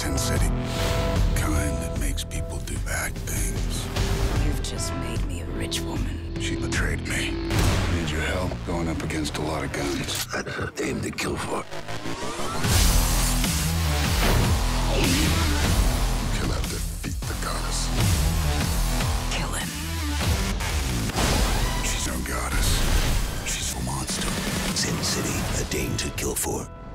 Sin City. Kind that makes people do bad things. You've just made me a rich woman. She betrayed me. Need your help going up against a lot of guns. That's her aim to kill for. Kill have defeat the goddess. Kill him. She's no goddess. She's a monster. Sin City, a dame to kill for.